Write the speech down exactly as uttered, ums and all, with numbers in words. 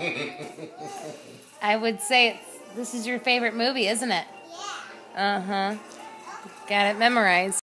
I would say it's, this is your favorite movie, isn't it? Yeah. Uh-huh. Got it memorized.